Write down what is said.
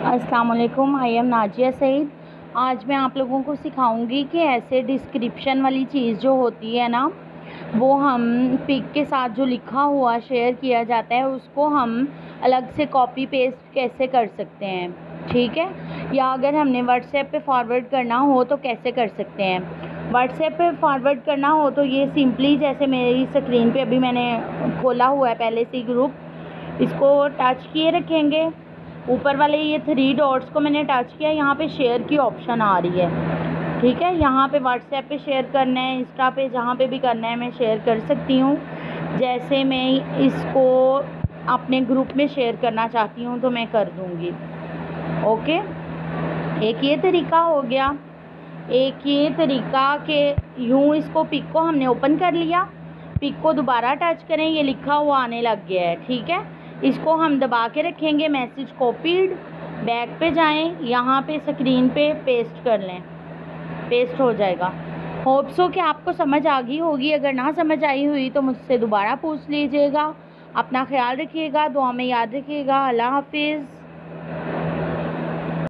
अस्सलाम वालेकुम, I am Nazia Saeed. आज मैं आप लोगों को सिखाऊंगी कि ऐसे डिस्क्रिप्शन वाली चीज़ जो होती है ना, वो हम पिक के साथ जो लिखा हुआ शेयर किया जाता है उसको हम अलग से कॉपी पेस्ट कैसे कर सकते हैं, ठीक है। या अगर हमने व्हाट्सएप पे फॉरवर्ड करना हो तो कैसे कर सकते हैं। व्हाट्सएप पे फॉरवर्ड करना हो तो ये सिंपली, जैसे मेरी स्क्रीन पे अभी मैंने खोला हुआ है पहले से ही ग्रुप, इसको टच किए रखेंगे। ऊपर वाले ये 3 डॉट्स को मैंने टच किया, यहाँ पे शेयर की ऑप्शन आ रही है, ठीक है। यहाँ पे व्हाट्सएप पे शेयर करना है, इंस्टा पे, जहाँ पे भी करना है मैं शेयर कर सकती हूँ। जैसे मैं इसको अपने ग्रुप में शेयर करना चाहती हूँ तो मैं कर दूँगी। ओके, एक ये तरीका हो गया। एक ये तरीका कि यूँ इसको पिक को हमने ओपन कर लिया, पिक को दोबारा टच करें, ये लिखा हुआ आने लग गया है, ठीक है। इसको हम दबा के रखेंगे, मैसेज कॉपीड, बैक पे जाएं, यहाँ पे स्क्रीन पे पेस्ट कर लें, पेस्ट हो जाएगा। होप सो कि आपको समझ आ गई होगी। अगर ना समझ आई हुई तो मुझसे दोबारा पूछ लीजिएगा। अपना ख्याल रखिएगा, दुआ में याद रखिएगा। अल्लाह हाफिज़।